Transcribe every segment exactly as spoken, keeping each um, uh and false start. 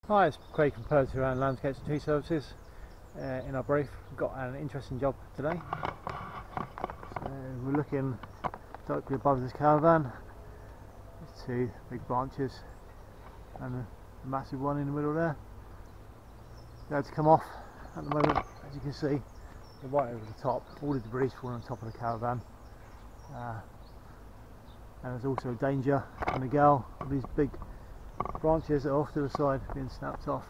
Hi, it's Craig from Terram Landscapes and Tree Services uh, in Arbroath. We've got an interesting job today. So we're looking directly above this caravan. There's two big branches and a massive one in the middle there. They're to come off at the moment. As you can see, they're right over the top. All the debris falling on top of the caravan. Uh, and there's also danger on the gale of these big branches that are off to the side being snapped off.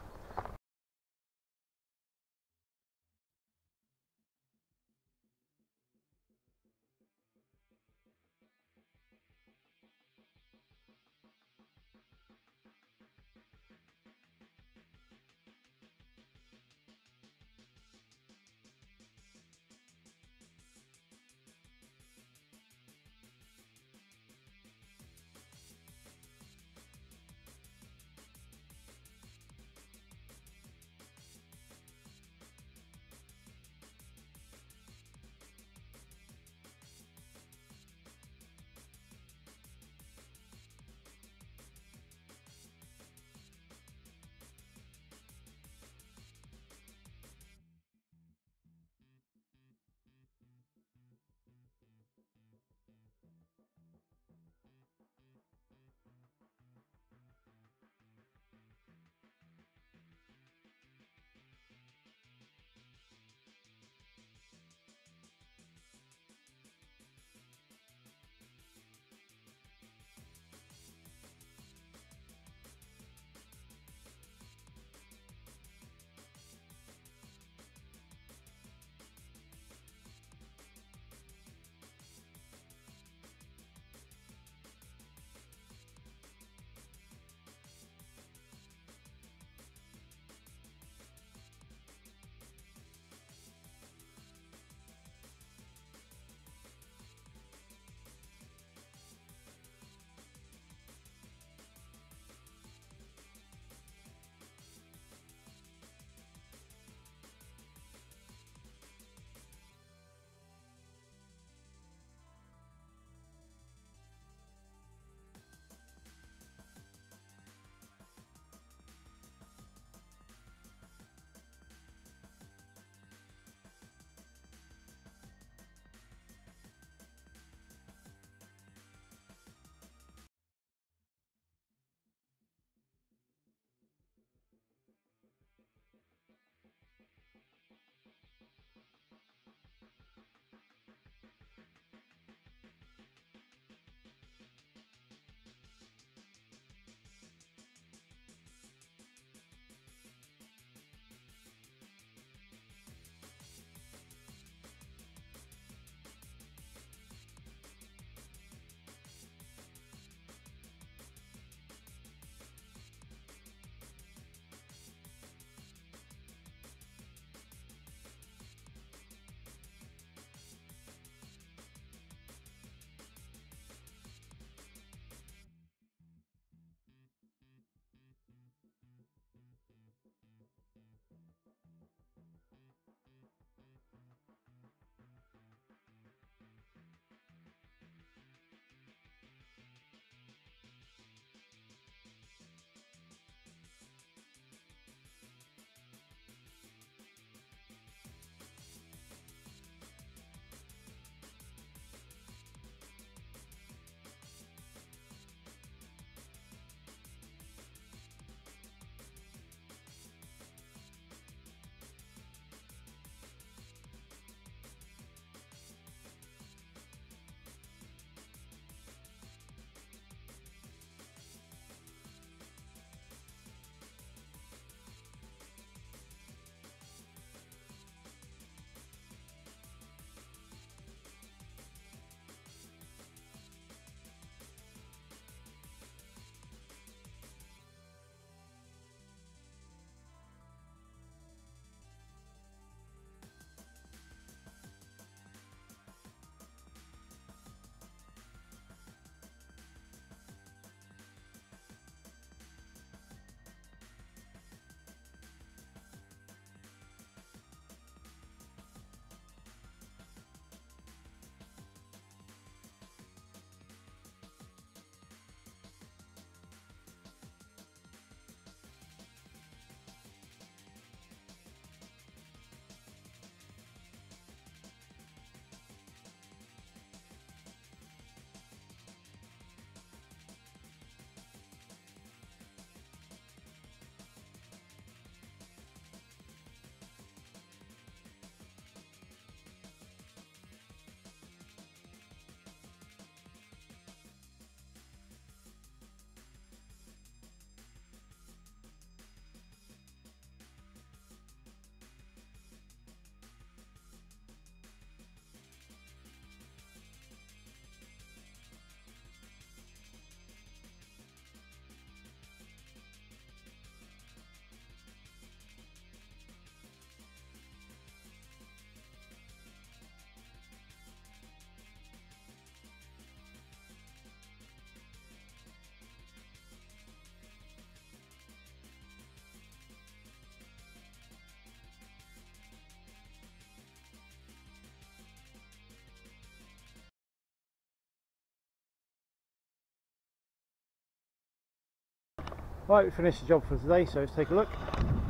Right, we finished the job for today, so let's take a look.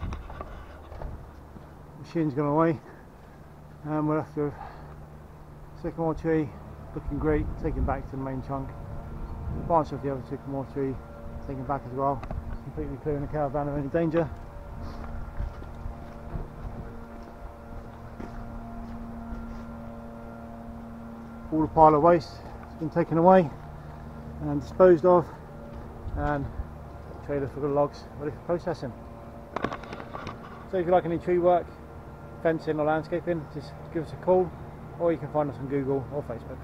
Machine's gone away, and we're after sycamore tree, looking great, taken back to the main trunk. The branch of the other sycamore tree taken back as well, completely clearing the caravan of any danger. All the pile of waste has been taken away and disposed of, and the trailer full of logs ready for processing. So if you like any tree work, fencing or landscaping, just give us a call, or you can find us on Google or Facebook.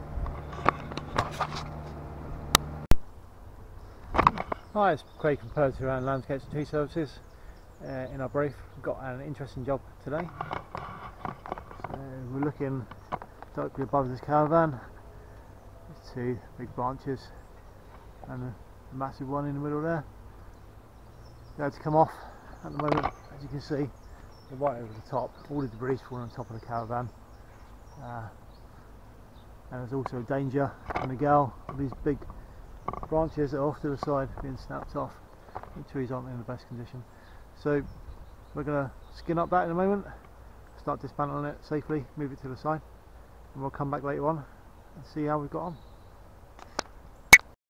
Hi, it's Craig from Terram Landscapes and Tree Services uh, in Arbroath. We've got an interesting job today. So we're looking directly above this caravan. There's two big branches and a massive one in the middle there. They're to come off at the moment. As you can see, they're right over the top. All the debris falling on top of the caravan. Uh, and there's also danger on the gale of these big branches that are off to the side being snapped off. The trees aren't in the best condition. So we're going to skin up that in a moment, start dismantling it safely, move it to the side, and we'll come back later on and see how we've got on.